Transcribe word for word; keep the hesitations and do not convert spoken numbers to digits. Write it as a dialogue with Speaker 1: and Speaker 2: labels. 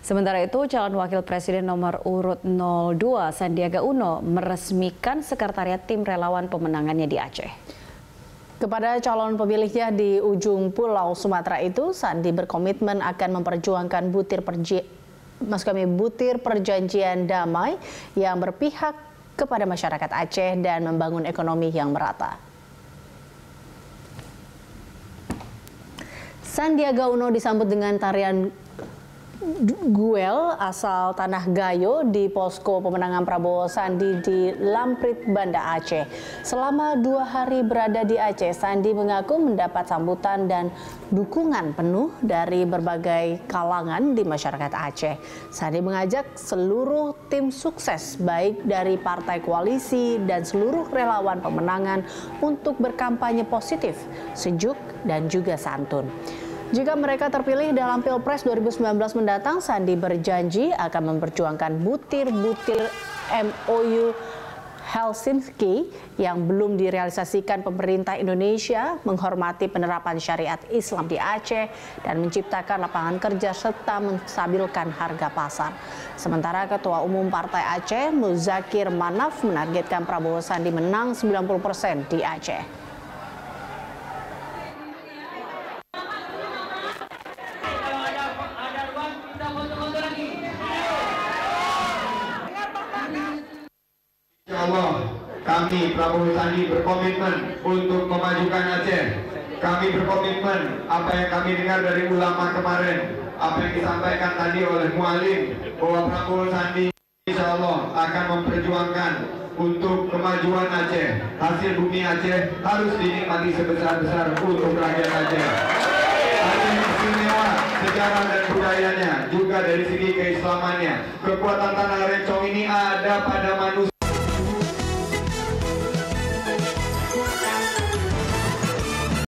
Speaker 1: Sementara itu, calon wakil presiden nomor urut nol dua Sandiaga Uno meresmikan sekretariat tim relawan pemenangannya di Aceh. Kepada calon pemilihnya di ujung pulau Sumatera itu, Sandi berkomitmen akan memperjuangkan butir perji Mas kami butir perjanjian damai yang berpihak kepada masyarakat Aceh dan membangun ekonomi yang merata. Sandiaga Uno disambut dengan tarian guel asal Tanah Gayo di posko pemenangan Prabowo Sandi di Lamprit, Banda Aceh. Selama dua hari berada di Aceh, Sandi mengaku mendapat sambutan dan dukungan penuh dari berbagai kalangan di masyarakat Aceh. Sandi mengajak seluruh tim sukses baik dari partai koalisi dan seluruh relawan pemenangan untuk berkampanye positif, sejuk dan juga santun. Jika mereka terpilih dalam Pilpres dua ribu sembilan belas mendatang, Sandi berjanji akan memperjuangkan butir-butir M O U Helsinki yang belum direalisasikan pemerintah Indonesia, menghormati penerapan syariat Islam di Aceh, dan menciptakan lapangan kerja serta menstabilkan harga pasar. Sementara Ketua Umum Partai Aceh, Muzakir Manaf, menargetkan Prabowo Sandi menang sembilan puluh persen di Aceh.
Speaker 2: Allah, kami Prabowo Sandi berkomitmen untuk memajukan Aceh. Kami berkomitmen apa yang kami dengar dari ulama kemarin, apa yang disampaikan tadi oleh Mualim, bahwa Prabowo Sandi insya Allah akan memperjuangkan untuk kemajuan Aceh. Hasil bumi Aceh harus dinikmati sebesar-besar untuk rakyat Aceh. Aceh istimewa sejarah dan budayanya, juga dari segi keislamannya. Kekuatan tanah Rencong ini ada pada manusia.